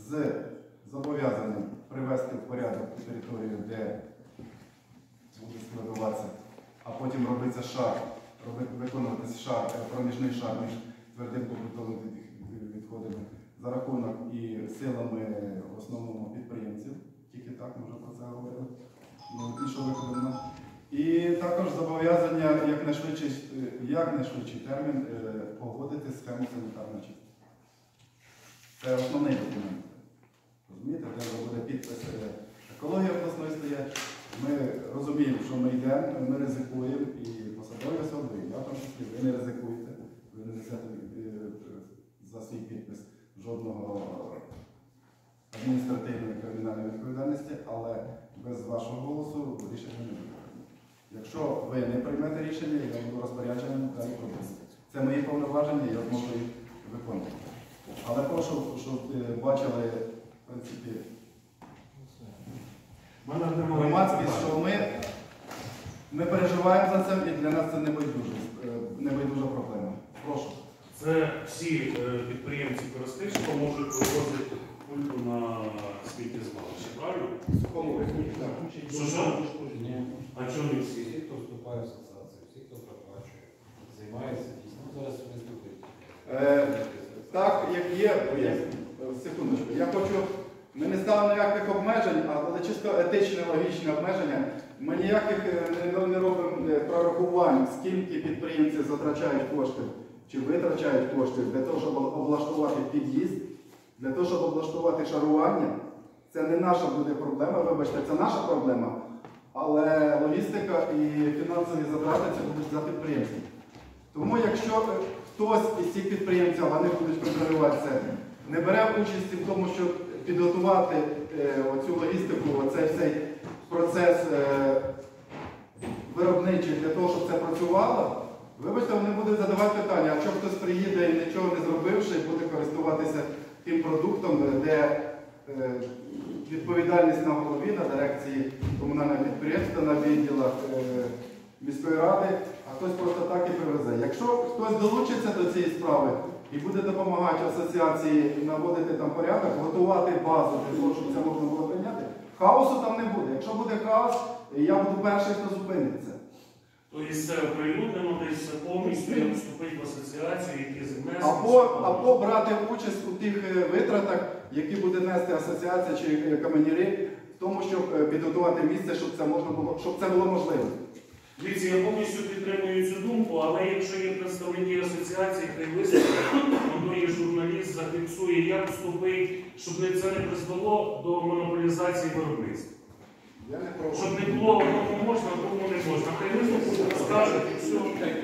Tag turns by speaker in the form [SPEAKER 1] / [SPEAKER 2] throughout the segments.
[SPEAKER 1] з зобов'язанням привести в порядок ту територію, де буде складуватися, а потім робиться шар, виконуватися шар, проміжний шар між твердим побутовим відходами за рахунок і силами в основному підприємців. Тільки так, ми вже про це говорили. Більше виконано. І також зобов'язання якнайшвидший термін погодити схему санітарної чистки. Це основний документ. Розумієте, де буде підпис екології обласної стоять. Ми розуміємо, що ми йдемо, ми ризикуємо, і посадові особи, я в тому числі, ви не ризикуєте, ви не несете за свій підпис жодного адміністративної кримінальної відповідальності, але без вашого голосу рішення не буде. Якщо ви не приймете рішення, я буду розпорядженням далі робити. Це мої повноваження, я зможу їх виконувати. Але прошу, щоб бачили, в принципі, громадськість, що ми переживаємо за це, і для нас це небайдужа проблема. Прошу.
[SPEAKER 2] Це всі підприємці Коростишева можуть вивозити кульку на сміттєзвалище, правильно? Що? А чому не всі?
[SPEAKER 3] Всі, хто вступає в асоціацію, всі, хто проплачує, займається дійсно. Зараз виступить.
[SPEAKER 1] Так, як є, секундочку, я хочу, ми не ставимо ніяких обмежень, але чисто етичне, логічне обмеження. Ми ніяких не робимо прорахувань, скільки підприємці затрачають коштів, чи витрачають коштів для того, щоб облаштувати під'їзд, для того, щоб облаштувати шарування. Це не наша буде проблема, вибачте, це наша проблема, але логістика і фінансові затрати це будуть за підприємців. Тому якщо хтось із цих підприємців, вони будуть контролювати це, не бере участі в тому, щоб підготувати оцю логістику, оцей процес виробничий для того, щоб це працювало, вибачте, вони будуть задавати питання, а чому хтось приїде і нічого не зробивши, і буде користуватися тим продуктом, де відповідальність на голові, на дирекції комунального підприємства, на відділах міської ради, а хтось просто так і привезе. Якщо хтось долучиться до цієї справи і буде допомагати асоціації наводити там порядок, готувати базу для того, щоб це можна було прийняти, хаосу там не буде. Якщо буде хаос, я буду перший, хто зупиниться.
[SPEAKER 2] Тобто це оприлюднено десь повністю вступити в асоціацію, які займаються.
[SPEAKER 1] Або брати участь у тих витратах, які буде нести асоціація чи каменярі, в тому, щоб підготувати місце, щоб це було можливо.
[SPEAKER 2] Дивіться, я повністю підтримую цю думку, але якщо є представники асоціації, хай виступить, воно є журналіст, зафіксує, як вступить, щоб це не призвело до монополізації виробництва. Щоб не було одному можна, а другому не можна. Хай виступить, розкажуть і все.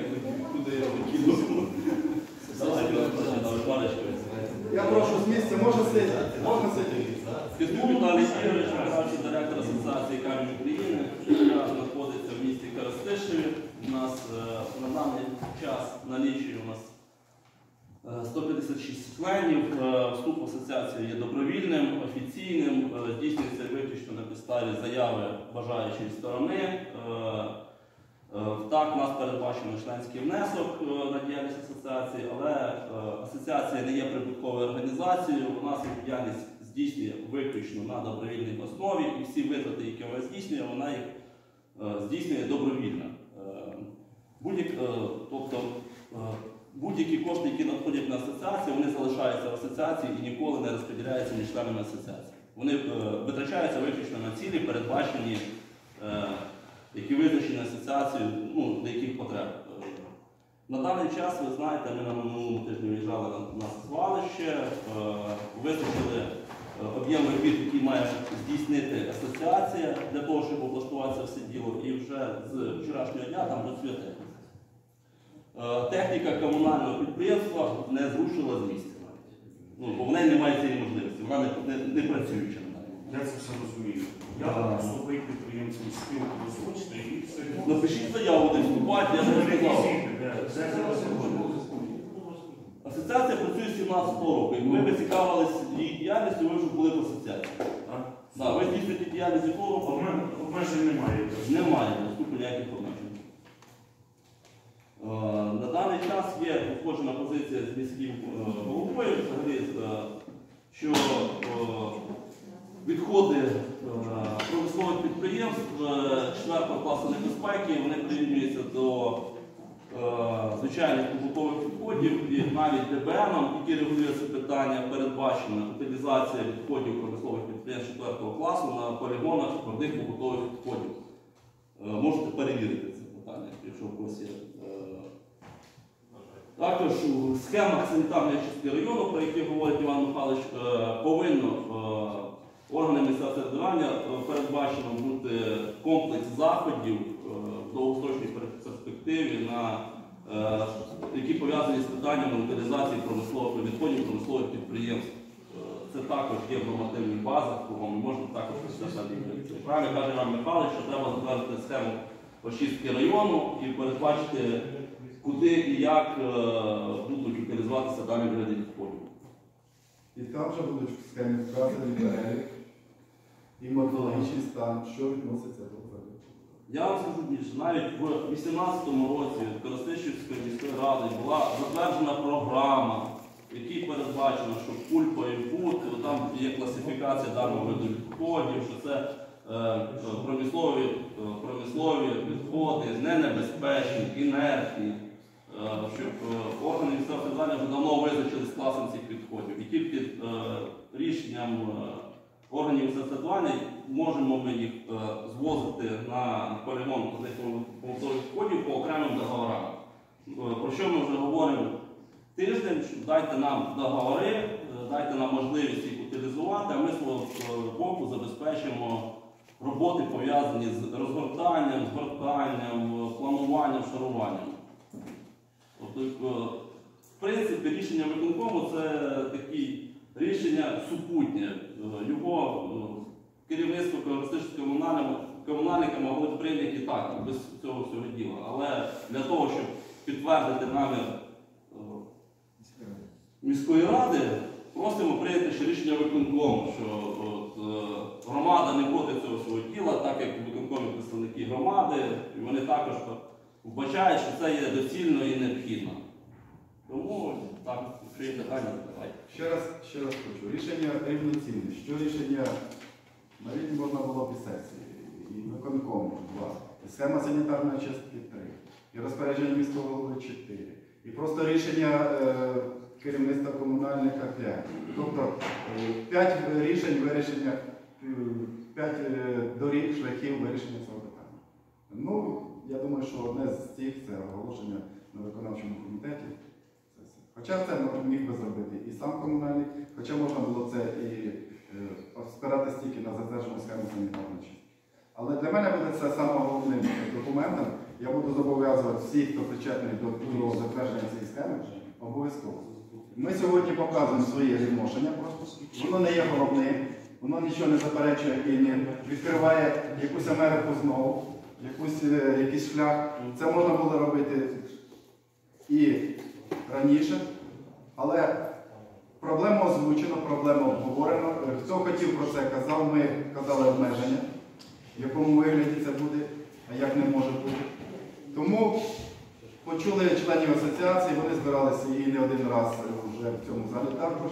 [SPEAKER 1] Я прошу з місця, можна сидіти? Можна сидіти.
[SPEAKER 4] Кизьмук Віталій Ігорович, виконавчий директор Асоціації камінь України, яка знаходиться в місті Коростишеві. У нас на даний час налічує у нас 156 членів. Вступ в асоціацію є добровільним, офіційним, здійснюється виключно на підставі заяви бажаючої сторони. Так, у нас передбачено членський внесок на діяльність асоціації, але асоціація не є прибутковою організацією, у нас діяльність здійснює виключно на добровільній основі, і всі витрати, які вона здійснює, вона їх здійснює добровільно. Тобто будь-які кошти, які надходять на асоціацію, вони залишаються в асоціації і ніколи не розподіляються між членами асоціації. Вони витрачаються виключно на цілі, передбачені, які визначені асоціацією, для яких потреб. На даний час, ви знаєте, ми на минулому тижні виїжджали на звалище, визначили об'єм робіт, який має здійснити асоціація для того, щоб облаштуватися все діло, і вже з вчорашнього дня там працює техніка. Техніка комунального підприємства не зрушила з місця. Бо в неї немає цієї можливості, вона не працююча.
[SPEAKER 2] Я це все розумію. Я вступив підприємцям спілку дозвучити і все.
[SPEAKER 4] Напишіть заяву, де вступати, я не сказав. Асоціація працює з 17-го року. Якби ви цікавились її діяльністю, ви вже були в асоціації. Ви здійснюєте діяльність якого року?
[SPEAKER 2] Обмежень немає.
[SPEAKER 4] Немає, наступу ніяких обмежень. На даний час є узгоджена позиція з міським головою, що відходи промислових підприємств 4 класу небезпеки, вони прирівнюються до звичайних побутових відходів, і навіть ДБН, який регулює це питання, передбачена утилізація відходів промислових підприємств 4 класу на полігонах твердих побутових відходів. Можете перевірити це питання, якщо в когось є. Також у схемах санітарної чистки району, про які говорить Іван Михайлович, повинно органами місцевого самоврядування передбачено бути комплекс заходів в довгострочній перспективі, які пов'язані з питаннями утилізації відходів промислових підприємств. Це також є в нормативних базах, кругом можна також писати. Правильно каже Іван Михайлович, що треба затвердити схему очистки району і передбачити, куди і як будуть утилізуватися дані види відходів.
[SPEAKER 1] І там вже будуть в схемі вказані перелік і методологічний стан, що відноситься до переліку.
[SPEAKER 4] Я вам скажу більше, навіть в 2018 році Коростишівської міської ради була затверджена програма, в якій передбачено, що пульпа і пут, там є класифікація даного виду відходів, що це промислові відходи, ненебезпечні, інертні, щоб органи місцевого самоврядування вже давно визначили з класом цих відходів. І тільки рішенням органів місцевого самоврядування можемо ми їх звозити на полігон побутових відходів по окремим договорам. Про що ми вже говоримо тиждень, що дайте нам договори, дайте нам можливість їх утилізувати, а ми з свого боку забезпечимо роботи, пов'язані з розгортанням, згортанням, плануванням, шаруванням. Тобто, в принципі, рішення виконкому – це такі рішення супутнє. Його керівництво Коростишівського комунальника могли б прийняти так, без цього всього діла. Але для того, щоб підтвердити намір міської ради, просимо прийняти ще рішення виконкому, що громада не проти цього всього діла, так як виконкомі представники громади, і вони також вбачають, що це є доцільно і необхідно. Тому, так, якщо є питання, давайте.
[SPEAKER 1] Ще раз хочу. Рішення рівноцінне. Що рішення на рівні можна було б і сесії, і виконкому 2, і схема санітарної чистки 3, і розпорядження міського голови 4, і просто рішення керівництва комунальника 5. Тобто 5 рішень вирішення, 5 доріг, шляхів вирішення цього питання. Ну, я думаю, що одне з цих це оголошення на виконавчому комітеті. Хоча це міг би зробити і сам комунальник, хоча можна було це і спиратися тільки на затверджену схему санітарної чистки. Але для мене буде це самим головним документом. Я буду зобов'язувати всіх, хто причетний до затвердження цієї схеми, обов'язково. Ми сьогодні показуємо своє відношення просто. Воно не є головним, воно нічого не заперечує і не відкриває якусь Америку знову, якийсь шлях. Це можна було робити і раніше, але проблема озвучена, проблема обговорена. Хто хотів про це казав, ми казали обмеження, в якому вигляді це буде, а як не може бути. Тому почули членів асоціації, вони збиралися і не один раз вже в цьому залі також.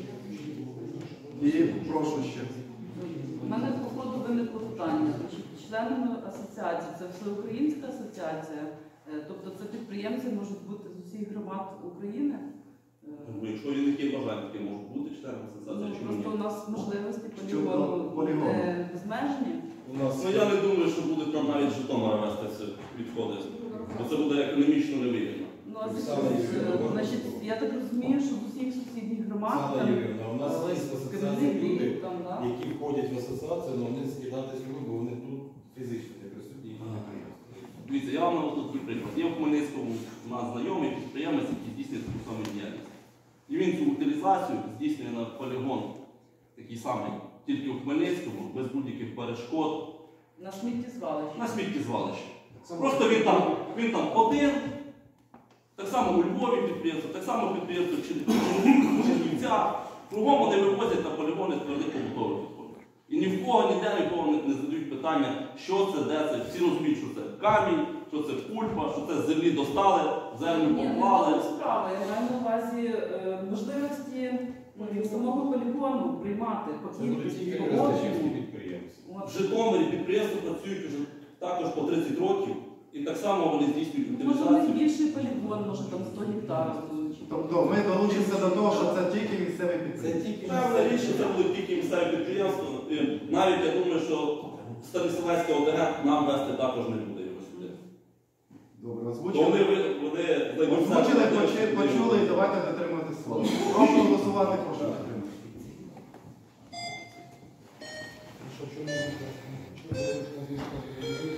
[SPEAKER 1] І прошу ще.
[SPEAKER 5] У мене по ходу виникло питання. Членами асоціації, це всеукраїнська асоціація, тобто це підприємці можуть бути з усіх громад України?
[SPEAKER 4] Якщо є такі бажання, які можуть бути членами асоціації, чому ні?
[SPEAKER 5] Просто у нас можливості полігону безмежні.
[SPEAKER 4] Ну, я не думаю, що буде там навіть з Житомира вести відходи, бо це буде економічно невигідно.
[SPEAKER 5] Ну, а значить, я так розумію, що з усіх сусідніх громад
[SPEAKER 3] Саме Юріївна, у нас є в асоціації люди,
[SPEAKER 5] там, да?
[SPEAKER 3] які входять в асоціацію, але вони скидати сюди, бо вони тут фізично не присутні.
[SPEAKER 4] Дивіться, я вам наведу такий приклад. Є в Хмельницькому у нас знайомий підприємець, який здійснює таку саму діяльність. І він цю утилізацію здійснює на полігон такий самий, тільки в Хмельницькому, без будь-яких перешкод.
[SPEAKER 5] На сміттєзвалищі.
[SPEAKER 4] На сміттєзвалищі. Просто він там один, так само у Львові підприємство, так само підприємство в Чернівцях. Кругом вони вивозять на полігони твердих побутових відходів. І ні в кого, ніде нікого не задають питання, що це, де це. Всі розуміють, що це камінь, що це пульпа, що це з землі достали, землю
[SPEAKER 5] Ні,
[SPEAKER 4] поклали.
[SPEAKER 5] не справа. Я маю на увазі можливості самого полігону приймати по
[SPEAKER 3] Це будуть
[SPEAKER 5] кількості
[SPEAKER 3] тільки
[SPEAKER 5] погоджень.
[SPEAKER 3] Коростишівські підприємці.
[SPEAKER 5] От.
[SPEAKER 4] В Житомирі підприємства працюють вже також по 30 років, і так само вони здійснюють
[SPEAKER 5] Може, в них
[SPEAKER 4] утилізацію.
[SPEAKER 5] більший полігон, може там 100 гектарів.
[SPEAKER 1] Тобто ми долучимося до того, що це тільки місцеві підприємства.
[SPEAKER 4] Певна річ, що це будуть тільки місцеві підприємства. І навіть я думаю, що Станиславська ОТГ нам вести також не буде його сюди.
[SPEAKER 1] Добре,
[SPEAKER 4] То
[SPEAKER 1] озвучили.
[SPEAKER 4] вони
[SPEAKER 1] Озвучили, почули, і давайте дотримувати слово. Прошу голосувати, прошу підтримати.
[SPEAKER 3] Що, чому не